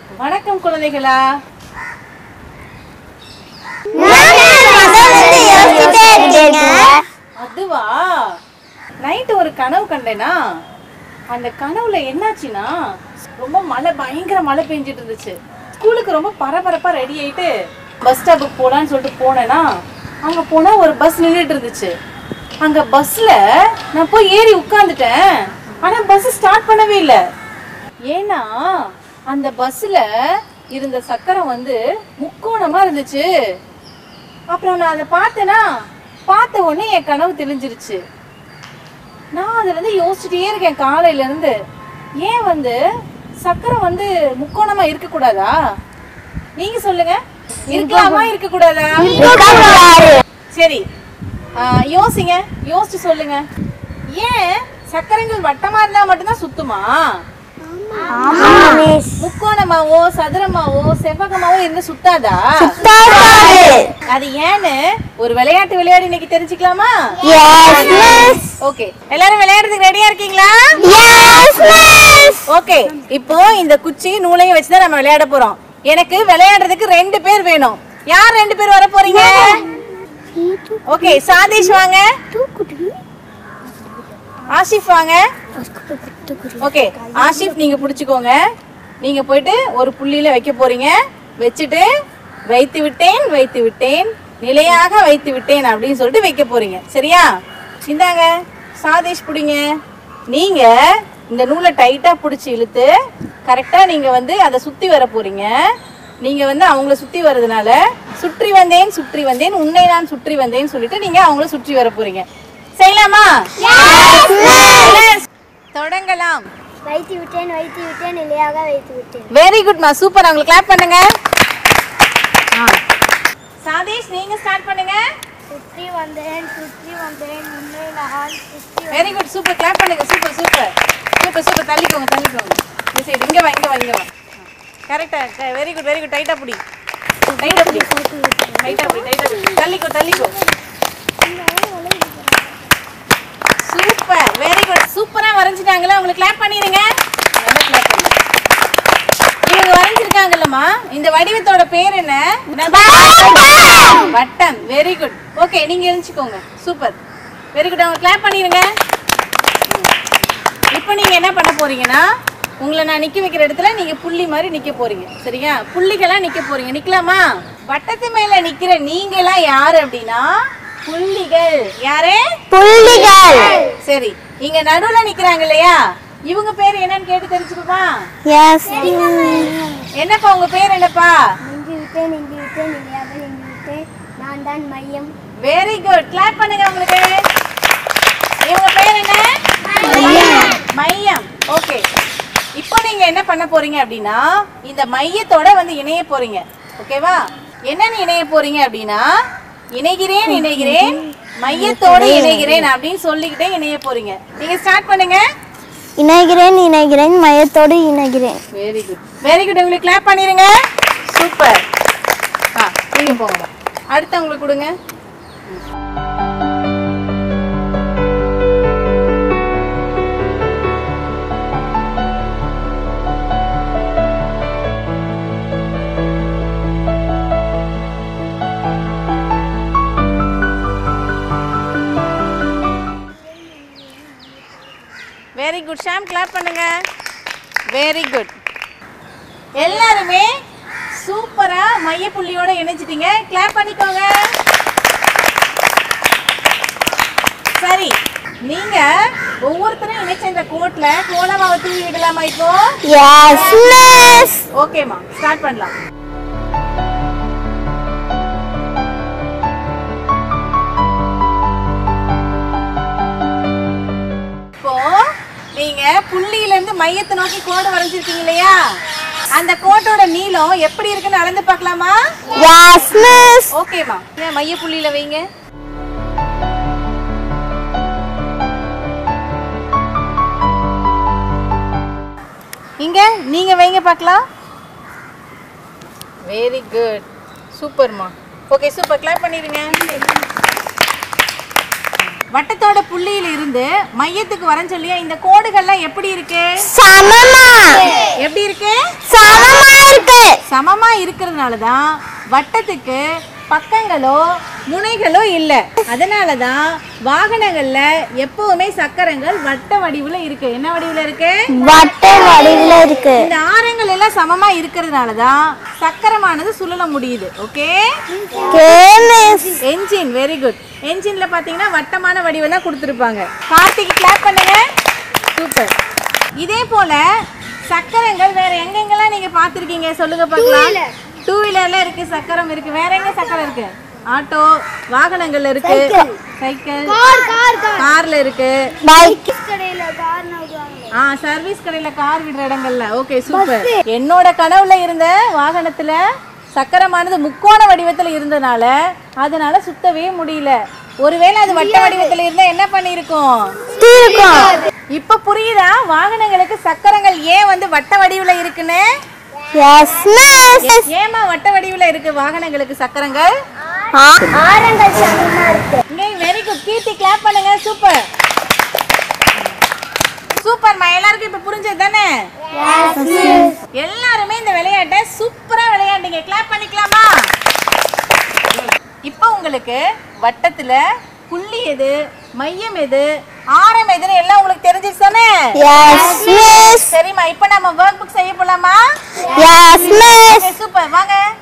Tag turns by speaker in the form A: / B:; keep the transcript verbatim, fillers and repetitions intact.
A: வணக்கம் குழந்தைகளா. அதுவா, நைட்டு ஒரு கனவு கண்டேனா, அந்த கனவுல என்னாச்சுன்னா ரொம்ப மழை, பயங்கர மழை பெஞ்சிட்டு இருந்துச்சு. ஸ்கூலுக்கு ரொம்ப பரபரப்பா ரெடி ஆயிட்டு பஸ் ஸ்டாப்புக்கு போலான்னு சொல்லிட்டு போனேன்னா, அங்க போனா ஒரு பஸ் நின்றுட்டு இருந்துச்சு. அங்க பஸ்ல நான் போய் ஏறி உட்கார்ந்துட்டேன். ஆனா பஸ் ஸ்டார்ட் பண்ணவே இல்லை. ஏன்னா அந்த பஸ்ல இருந்த சக்கரம் வந்து முக்கோணமா இருந்துச்சு. அப்புறம் நான் அதை பார்த்தேன்னா, பார்த்த உடனே என் கனவு தெளிஞ்சிருச்சு. நான் அதுல இருந்து யோசிச்சுட்டே இருக்கேன் காலையில இருந்து, ஏன் வந்து சக்கரம் வந்து முக்கோணமா இருக்க கூடாதா? நீங்க சொல்லுங்க, இருக்கலாமா இருக்க கூடாதா? சரி, யோசிங்க, யோசிச்சு சொல்லுங்க. ஏன் சக்கரங்கள் வட்டமா இருந்தா மட்டும்தான் சுத்துமா? முக்கோணமாவோ சதுரமாவோ செவ்வகமாவோ இருந்து சுத்தாதா? அது ஏன்னு ஒரு விளையாட்டு விளையாடி இன்னைக்கு தெரிஞ்சுக்கலாமா? ஓகே, எல்லாரும் விளையாடுறதுக்கு ரெடியா இருக்கீங்களா? ஓகே, இப்போ இந்த குச்சி நூலையும் வச்சுதான் நம்ம விளையாட போறோம். எனக்கு விளையாடுறதுக்கு ரெண்டு பேர் வேணும். யார் ரெண்டு பேர் வர போறீங்க? ஓகே, சாதீஷ் வாங்க, ஆஷிஃப் வாங்க. ஓகே, ஆஷிஃப் நீங்க பிடிச்சுக்கோங்க. நீங்க போயிட்டு ஒரு புள்ளியில வைக்க போறீங்க. வச்சுட்டு வைத்து விட்டேன் வைத்து விட்டேன் நிலையாக வைத்து விட்டேன் அப்படின்னு சொல்லிட்டு வைக்க போறீங்க. சரியா? இந்தாங்க சாதீஷ் பிடிங்க. நீங்க இந்த நூலை டைட்டா பிடிச்சி இழுத்து கரெக்டா நீங்க வந்து அதை சுத்தி வர போறீங்க. நீங்க வந்து அவங்கள சுத்தி வர்றதுனால சுற்றி வந்தேன் சுற்றி வந்தேன் உன்னை நான் சுற்றி வந்தேன்னு சொல்லிட்டு நீங்க அவங்கள சுற்றி வர போறீங்க. செய்யலாமா? தொடங்கலாம்.
B: வைத்து விட்டேன் வைத்து விட்டேன் நிலையாக வைத்து விட்டேன்.
A: வெரி குட் மா, சூப்பர். அவங்களுக்கு கிளாப் பண்ணுங்க. சாதீஷ் நீங்க ஸ்டார்ட் பண்ணுங்க.
B: சுற்றி வந்தேன் சுற்றி வந்தேன் உன்னை நான் சுற்றி.
A: Very good, super. கிளாப் பண்ணுங்க. Super super super super. தள்ளிக்கோங்க தள்ளிக்கோங்க. இந்த சைடு இங்க வா இங்க வா இங்க வா. கரெக்ட்டா, வெரி குட் வெரி குட். டைட்டா புடி டைட்டா புடி டைட்டா புடி டைட்டா புடி. தள்ளிக்கோ தள்ளிக்கோ. Super, very good. சூப்பரா வரைஞ்சிட்டாங்களா? உங்களுக்கு கிளாப் பண்ணிருங்க. நல்லா கிளாப் பண்ணுங்க. இவங்க வரைஞ்சிருக்காங்கல்லம்மா, இந்த வடிவத்தோட பேர் என்ன? வட்டம். Very good. ஓகே, நீங்க எழுந்திக்கோங்க. Super, very good. அவங்க கிளாப் பண்ணிருங்க. இப்போ நீங்க என்ன பண்ண போறீங்கன்னா, உங்களை நான் நிக்க வைக்கிற இடத்துல நீங்க புள்ளி மாதிரி நிக்க போறீங்க. சரியா? புள்ளிகளா நிக்க போறீங்க. நிக்கலாமா? வட்டத்து மேல நிக்கிற நீங்களாம் யாரு அப்படின்னா புள்ளிகள். யாரு?
B: புள்ளிகள்.
A: சரி, இங்க நடுவுல நிக்கிறாங்க இல்லையா, இவங்க பேர் என்னன்னு கேட்டு தெரிஞ்சுக்குமா?
B: எஸ்.
A: என்னப்பா உங்க பேர் என்னப்பா?
B: இங்கு விட்டேன் இங்கு விட்டேன் நிலையாக இங்கு விட்டேன் நான் தான் மையம்.
A: Very good. கிளாப் பண்ணுங்க உங்களுக்கு. இவங்க பேர் என்ன? மையம். ஓகே, இப்போ நீங்க என்ன பண்ண போறீங்க அப்படின்னா, இந்த மையத்தோட வந்து இணைய போறீங்க. ஓகேவா? என்னன்னு இணைய போறீங்க அப்படின்னா, இணைகிறேன் இணைகிறேன் மையத்தோடு இணைகிறேன் அப்படின்னு சொல்லிக்கிட்டே இணைய போறீங்க. நீங்க ஸ்டார்ட் பண்ணுங்க.
B: இணைகிறேன் இணைகிறேன் மையத்தோடு இணைகிறேன்.
A: Very good very good. உங்களுக்கு கிளாப் பண்ணிருங்க. சூப்பர். ஆ, நீங்க போங்க. அடுத்து உங்களுக்கு கொடுங்க. Very good. ஷாம் கிளாப் பண்ணுங்க. Very good. எல்லாருமே சூப்பரா மைய புள்ளியோட இணைச்சிட்டீங்க. கிளாப் பண்ணிக்கோங்க. சரி, நீங்க ஒவ்வொருத்தரும் இணைச்ச இந்த கோட்ல கோலமாவை தூவி விடலாமா இப்போ?
B: S miss.
A: ஓகேமா, ஸ்டார்ட் பண்ணலாம். நீங்க புள்ளியில இருந்து மையத்தை நோக்கி கோடு வரைஞ்சிருக்கீங்க இல்லையா, அந்த கோட்டோட நீளம் எப்படி இருக்குன்னு அளந்து பார்க்கலாமா?
B: Yes miss.
A: ஓகேமா, ஏன் மைய புள்ளியில வைங்க. இங்க நீங்க வைங்க பார்க்கலாம். வெரி குட், சூப்பர்மா. Okay, super. கிளாப் பண்ணிருங்க. வட்டத்தோட புள்ளியில இருந்து மையத்துக்கு வரேன்னு சொல்லியா, இந்த கோடுகள்லாம் எப்படி இருக்கு?
B: சமமா.
A: எப்படி இருக்கு?
B: சமமா இருக்கு.
A: சமமா இருக்கிறதுனால தான் வட்டத்துக்கு பக்கங்களோ முனைகளோ இல்ல. அதனால தான் வாகனங்கள்ல எப்பவுமே சக்கரங்கள் வட்ட வடிவுல இருக்கு. என்ன வடிவுல இருக்கு?
B: வட்ட வடிவுல இருக்கு.
A: இந்த ஆரங்கள் எல்லாம் சமமா இருக்கிறதுனால தான் சக்கரமானது சுழல முடியுது. Okay, engine very good. என்ஜின்ல பாத்தீங்கன்னா வட்டமான வடிவம் தான் கொடுத்துருப்பாங்க. கார்த்திக் கிளாப் பண்ணுங்க. சூப்பர். இதே போல சக்கரங்கள் வேற எங்கெங்கெல்லாம் நீங்க பாத்திருக்கீங்க சொல்லுங்க பார்க்கலாம். டூ வீலர்ல இருக்கு, சக்கரம் இருக்கு. வேற எங்க சக்கரம் இருக்கு? ஆட்டோ வாகனங்கள்ல இருக்கு, சைக்கிள், கார்ல இருக்கு, ஆ சர்வீஸ் கடையில கார் விடுற இடங்கள்ல. Okay super. என்னோட கனவுல இருந்த வாகனத்துல சக்கரமானது முக்கோண வடிவத்துல இருந்தனால அதனால சுத்தவே முடியல. ஒருவேளை அது வட்ட வடிவத்துல இருந்தா என்ன பண்ணிருக்கும்? இப்ப புரியுதா வாகனங்களுக்கு சக்கரங்கள் ஏன் வந்து வட்ட வடிவுல இருக்குன்னு? ஏமா வட்ட வடிவுல இருக்கு வாகனங்களுக்கு சக்கரங்கள்?
B: ஆரங்கள் சமமா இருக்கு.
A: Very good. கீர்த்தி கிளாப் பண்ணுங்க. சூப்பர் சூப்பர். மா எல்லாருக்கும் இப்ப புரிஞ்சது தானே? எல்லாருமே இந்த விளையாட்டை சூப்பரா விளையாண்டீங்க. கிளாப் பண்ணிக்கலாமா? இப்போ உங்களுக்கு வட்டத்துல புள்ளி எது, மையம் எது, ஆரம் எதுன்னு எல்லாம் உங்களுக்கு தெரிஞ்சிருச்சு தானே? சரிம்மா, இப்போ நம்ம வொர்க் புக் செய்ய போலாமா? சூப்பர், வாங்க.